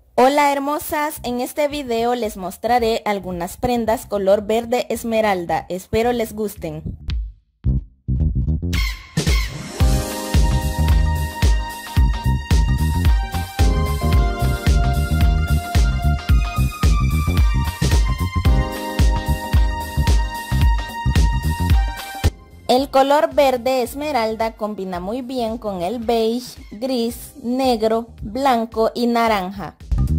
Hola hermosas, en este video les mostraré algunas prendas color verde esmeralda, espero les gusten. El color verde esmeralda combina muy bien con el beige, gris, negro, blanco y naranja.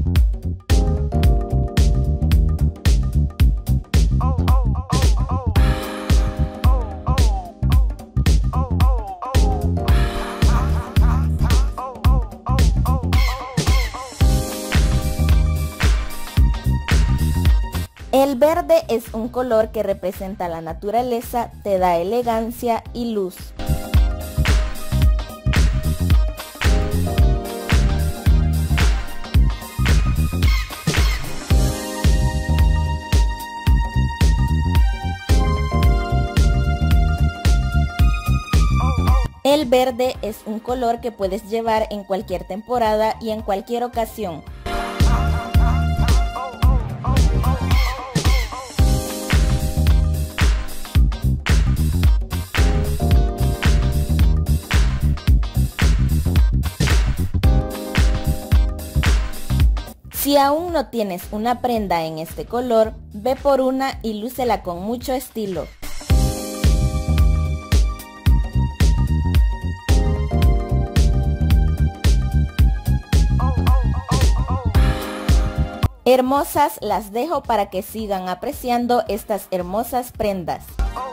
El verde es un color que representa la naturaleza, te da elegancia y luz. El verde es un color que puedes llevar en cualquier temporada y en cualquier ocasión. Si aún no tienes una prenda en este color, ve por una y lúcela con mucho estilo. Hermosas, las dejo para que sigan apreciando estas hermosas prendas.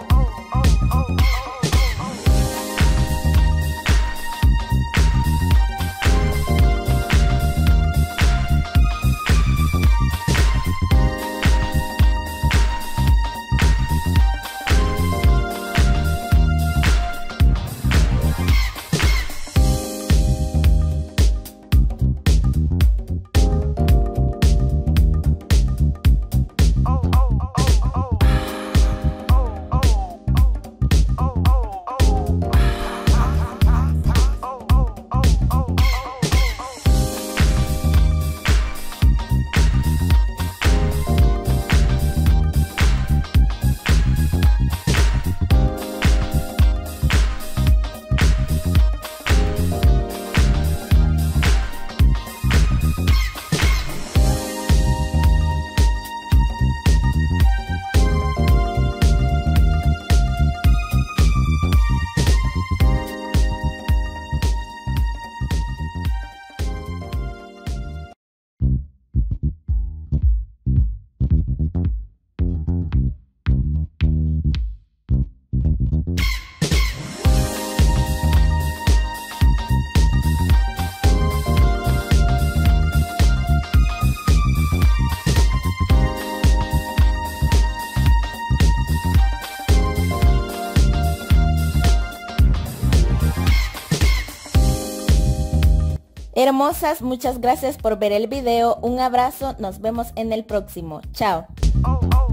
Hermosas, muchas gracias por ver el video, un abrazo, nos vemos en el próximo, chao.